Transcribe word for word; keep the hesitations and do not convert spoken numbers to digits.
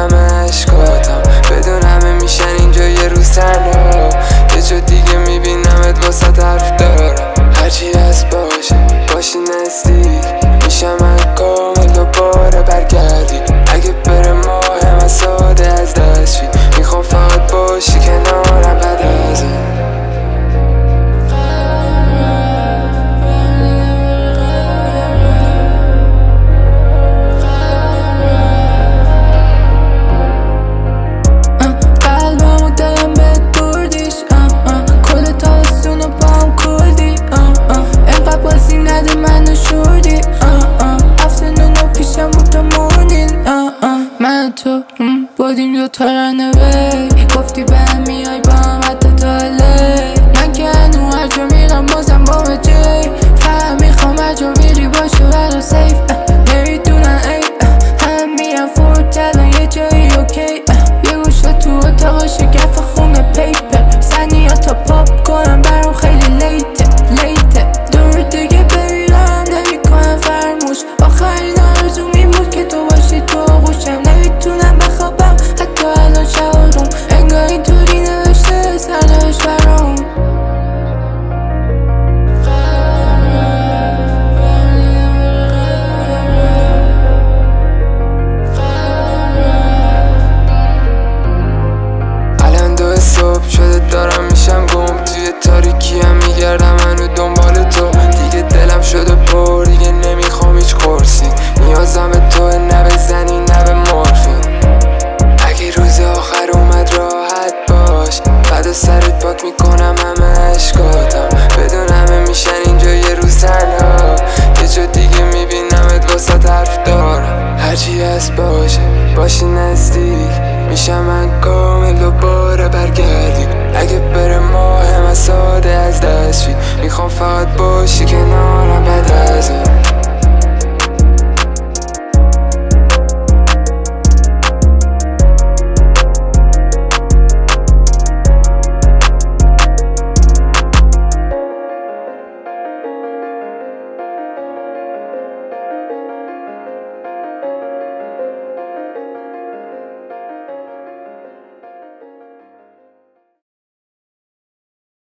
همه عشقاتم، بدون همه میشن اینجا یه روز تنها. یه جا دیگه میبینمت واسه حرف دارم، هرچی هست باشه باشی نزدیک میشم من کامل دوباره برگردی. اگه بره ماه من ساده از دست شی، میخوام فقط باشی کنارم بعد از اون. من تو بودیم دو تا رنوی، گفتی به هم میای با هم حتی تا الی. من که هنو هر جا میرم بازم با مجی، فهم میخوام هر جا میری باشه برا سیف. نمیدونن ای هم میرم فورد الان یه جایی اوکی. یه گوشه تو اتاق شگفت خونه پیپر، سنی ها تا پاپ کنم برام خیلی لیته لیته. دور دیگه بمیرم نمی کنم فرموش، آخرین آرزو این بود که تو باشی تو آغوشم. نمیتونم بخوابم حتی الان شب و روم، انگار اینطوری نوشته سرنوشت برام. الان دو صبح شده دارم میشم گم، توی تاریکی هم میگردم منو دنبال تو. دیگه دلم شده پر، دیگه نمیخوام هیچ قرصی، نیازم به تو نه به زنی نه به مورفین. اگه روز آخر اومد راحت باش، بعد سرت پاک میکنم همه عشقاتم، بدون همه میشن اینجا یه روز تنها. یه جا دیگه میبینمت واسه حرف دارم، هرچی هست باشه باشی نزدیک میشم من کامل دوباره برگردی. اگه بره ماه من ساده از دست شی، میخوام فقط باشی کنارم بعد از اون.